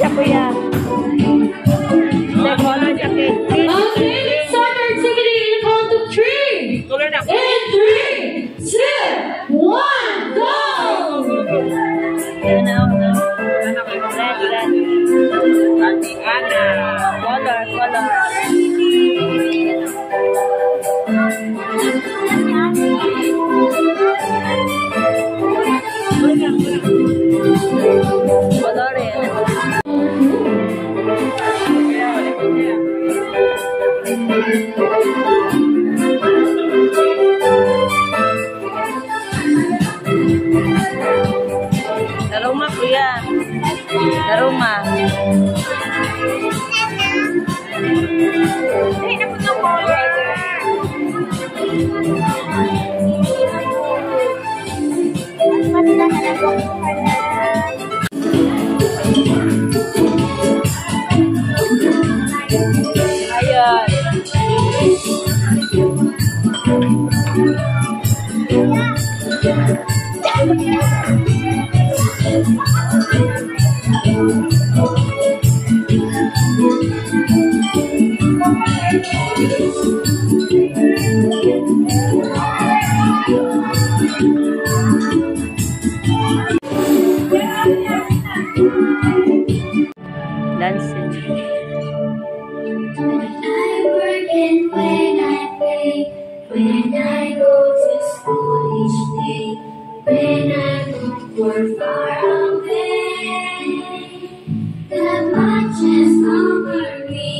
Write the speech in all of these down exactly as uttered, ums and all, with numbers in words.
kuya. The color sa cake. Okay, start our activity in the count of three. In three, two, one, go! Red, red. Color, color. Aroma kuya. Aroma. Ay, naku na po. Ayan. Dancing. When I work and when I play, when I go to school each day, when I look for far away, the watches over me.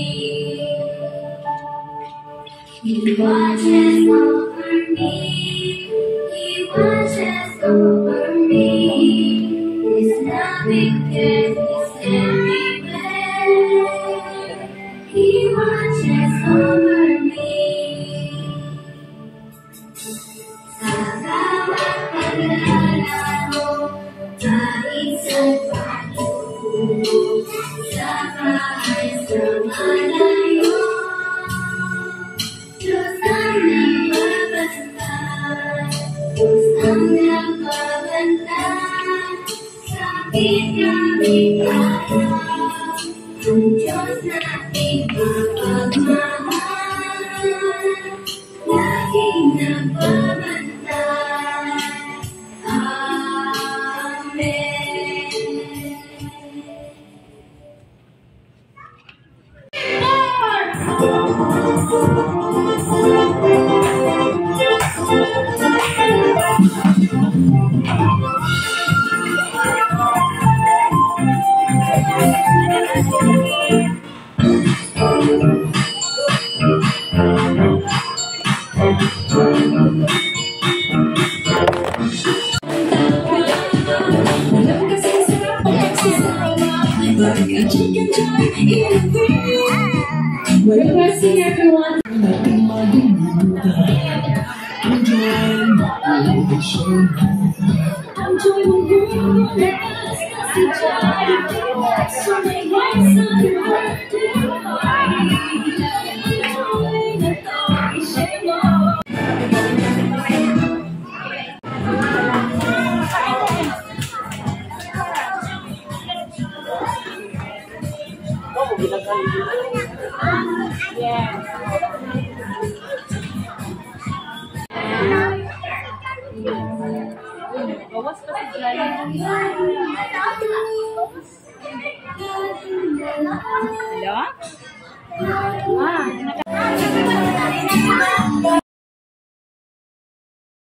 He watches over me. He watches over me. His loving care is everywhere. He watches over me. Sa bawat paglalaro, kahit saan patungo, sa bahay, sa malayo, Diyos ang nagbabantay, Diyos ang nagbabantay, sa aking kaya, ang Diyos nating mapagmahal, laging nagbabantay. Amen. We're requesting everyone. I'm joining you. So my voice on your birthday party. Yeah. Bawas kasi dyan. Hello? Ah,